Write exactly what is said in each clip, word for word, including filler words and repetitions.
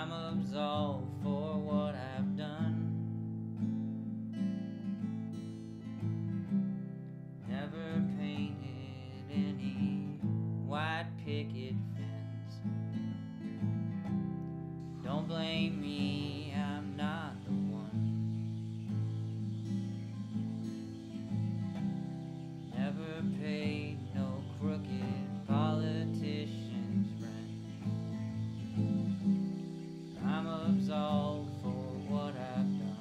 I'm absolved for what I've done. Never painted any white picket fence. Don't blame me, I'm not the one. Never paid no crooked politician's rent. I'm absolved for what I've done.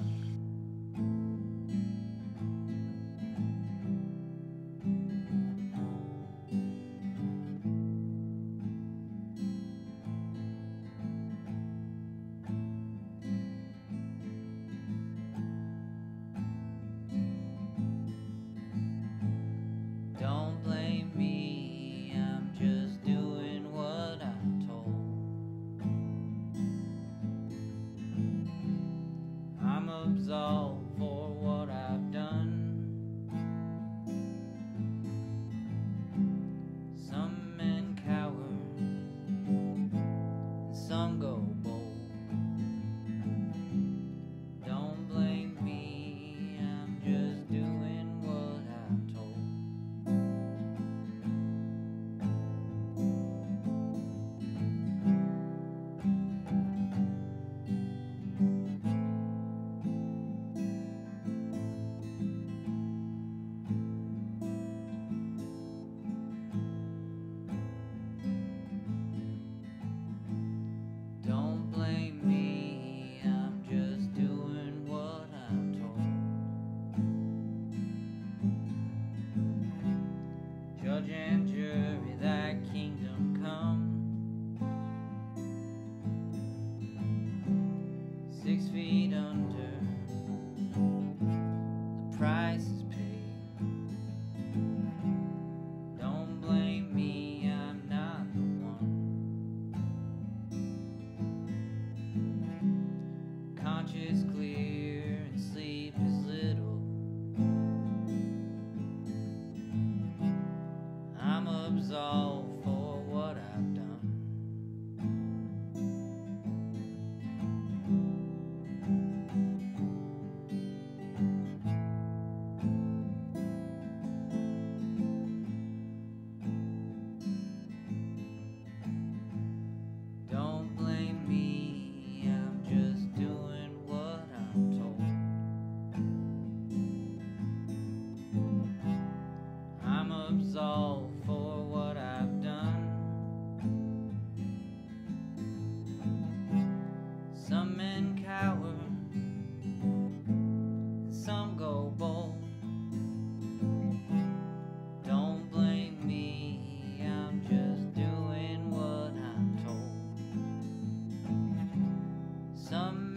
Don't blame me, I'm just doing what I'm told. I'm absolved for what I've done. Some men cower, and some go bold. Don't blame me, I'm just doing what I'm told. Don't blame me, I'm just doing what I'm told. Judge and jury, thy kingdom come. Six feet under, the price is paid. Don't blame me, I'm not the one. Conscience clear and sleep is little. I'm absolved for what I've done. Don't blame me, I'm just doing what I'm told. I'm absolved for what I've done. Some men cower, and some go bold. Don't blame me, I'm just doing what I'm told. Some